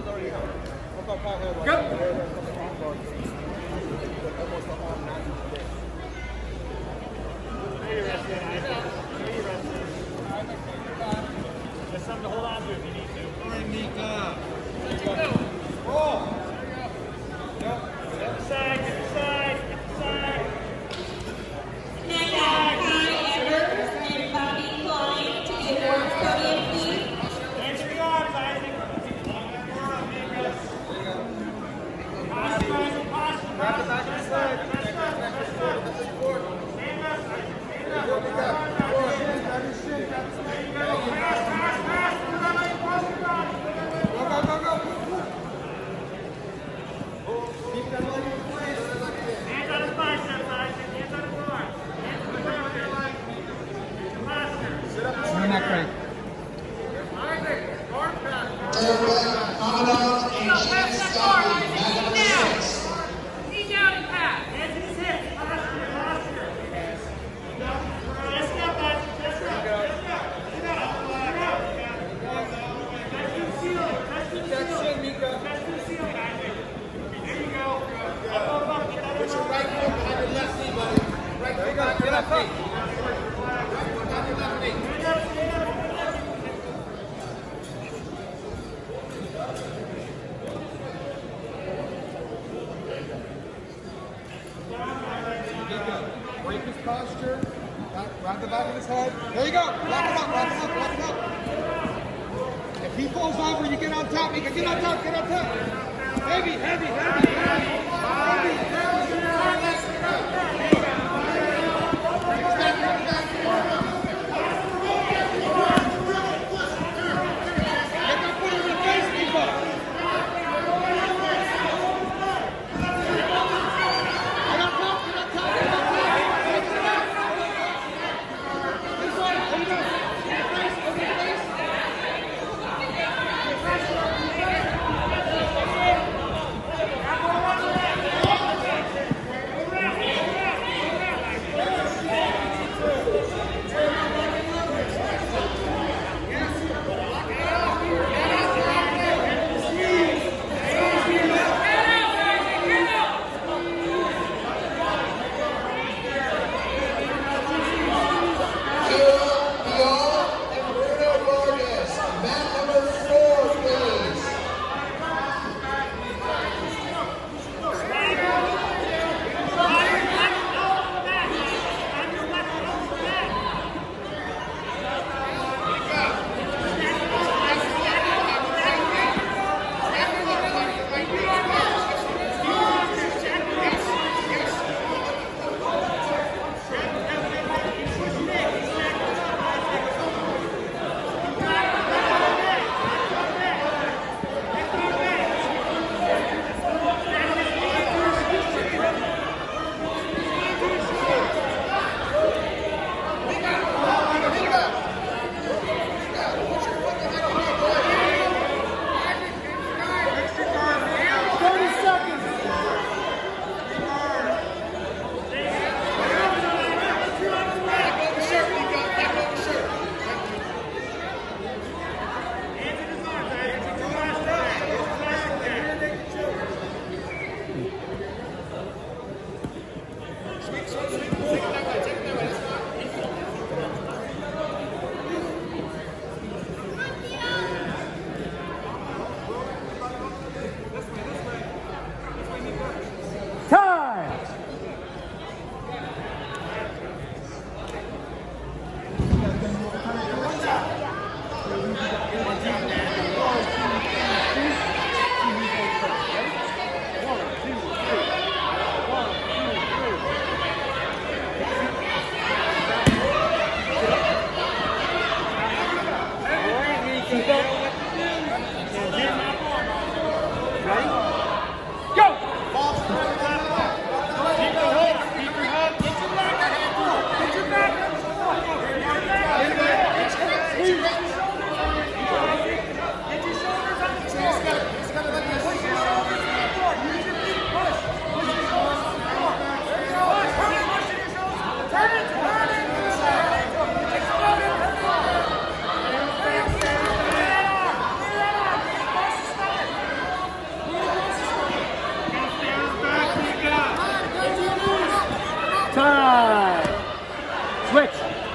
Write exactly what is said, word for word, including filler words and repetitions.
Just something to hold on to if you need to. All right, Mika. Oh! Get the side, get the side, get the side. And Bobby Klein to the awards podium, please. Thanks for the arms, Isaac. Posture, Isaac, posture. Grab the back of the slide. Stand up, Isaac, stand up. Grab your shin, grab the shin. There you go. Fast, fast, fast. Put that leg posture on. Go, go, go, go. Keep that leg in place. Hands on his biceps, Isaac. Hands on his arms. Hands on his arms. Posture. Sit up. Turn that crank. Isaac, arm back. Commandant and Chief Scotty, back up to six. Knee down and pass. Hands in his hips. Posture, posture. Chest up, Isaac. Chest up. Chest up. Sit up. Sit up. Chest to the ceiling. Chest to the ceiling. Mika. Chest to the ceiling, Isaac. There you go. Up, up, up. Get that Put your right foot behind your left knee, buddy. Right foot behind your left knee. Right foot behind your left knee. Stand up, stand up. Break his posture. Grab the back of his head. There you go. Lock it up, lock it up, lock it up. If he falls over, you get on top. Mika, get on top, get on top. Heavy, heavy, heavy, heavy. Heavy, heavy. Get that foot in the face, Mika. Go, switch.